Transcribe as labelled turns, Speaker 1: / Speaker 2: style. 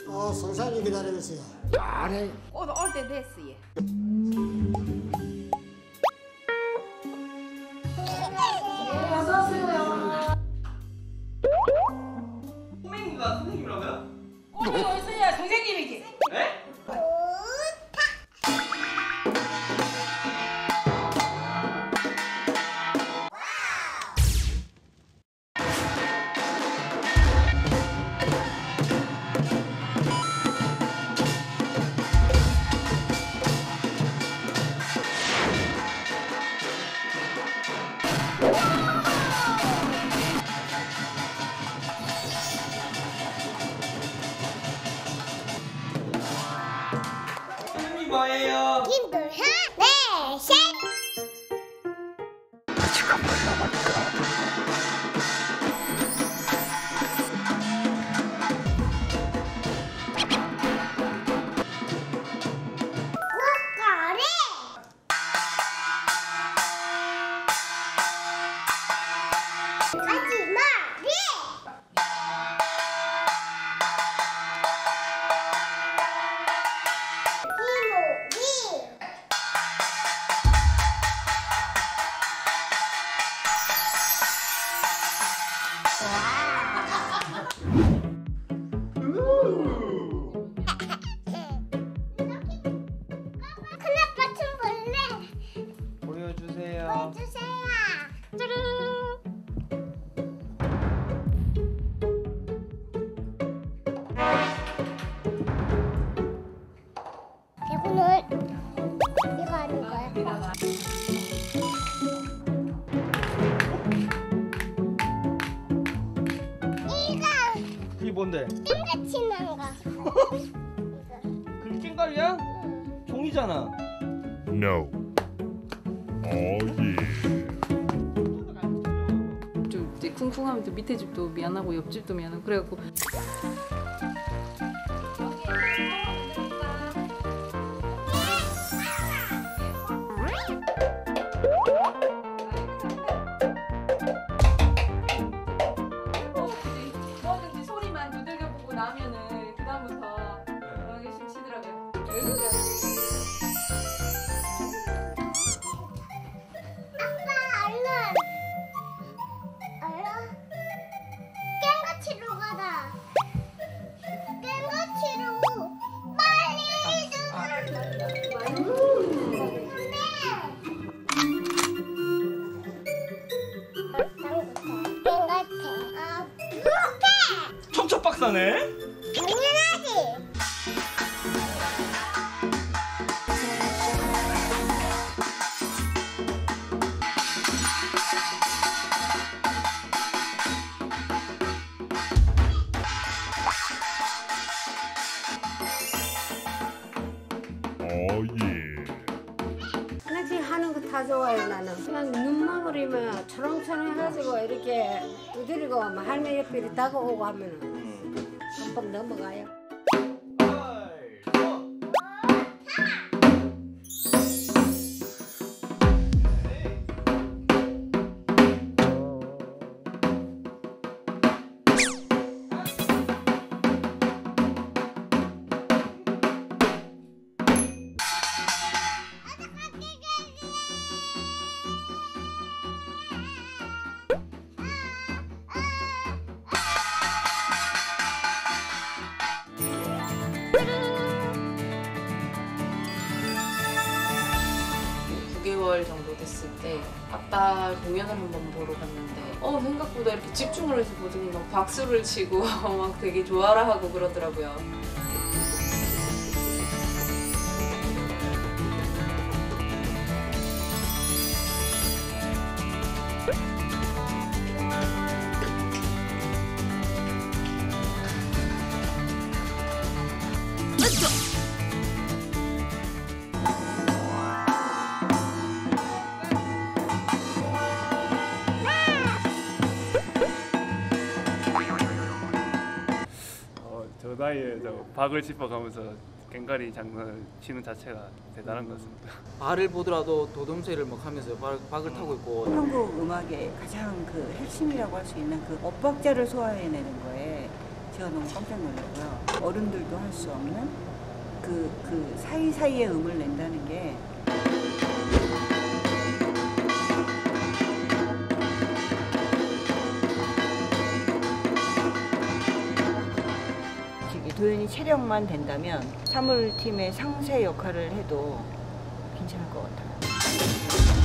Speaker 1: 성산이 기다리고 있어요.
Speaker 2: 잘해. 올 때 됐어 얘.
Speaker 3: 어서 오세요.
Speaker 4: 선생님과 선생님이라고요?
Speaker 2: 우리 어디서야 선생님이지?
Speaker 4: 네? 선생님 뭐예요?
Speaker 5: 김둘 하나 셋.
Speaker 6: 아직 안 발라봤다.
Speaker 5: 꽃가리. 가지마리. 이모기. 큰아빠 춤 볼래?
Speaker 4: 보여주세요.
Speaker 5: 주세요. 뚜루. 대구는 이거 하는 거야? 이거
Speaker 4: 이게 뭔데?
Speaker 5: 땡같이 난 거.
Speaker 4: 그게 깽가리야? 종이잖아.
Speaker 6: No. 예.
Speaker 3: 좀 이제 쿵쿵하면 또 밑에 집도 미안하고 옆집도 미안하고 그래갖고 뭐든지 소리만 두들겨 보고 나면은 그다음부터 하기 싫더라고요.
Speaker 5: 아빠 얼른 얼른 깽같이로 가자. 깽같이로 빨리 깽같이. 아 그렇게
Speaker 4: 척척 박사네.
Speaker 5: 당연하지.
Speaker 6: 예.
Speaker 2: 하나씩 하는 거 다 좋아요 나는. 그냥 눈만 그리면 초롱초롱 해가지고 이렇게 두드리고 막 할머니 옆에 이렇게 다가오고 하면은 한번 넘어가요.
Speaker 3: 정도 됐을 때 아빠 공연을 한번 보러 갔는데 생각보다 이렇게 집중을 해서 보더니 막 박수를 치고 막 되게 좋아라 하고 그러더라고요.
Speaker 7: 저 나이에 박을 짚어가면서 갱가리 장난을 치는 자체가 대단한 것 같습니다.
Speaker 8: 발을 보더라도 도dom새를 막 하면서 박을 타고 있고.
Speaker 9: 한국 음악의 가장 그 핵심이라고 할 수 있는 그 엇박자를 소화해내는 거에
Speaker 1: 제가 너무 깜짝 놀랐고요. 어른들도 할 수 없는 그 사이사이에 음을 낸다는 게 도연이 체력만 된다면 사물팀의 상세 역할을 해도 괜찮을 것 같아요.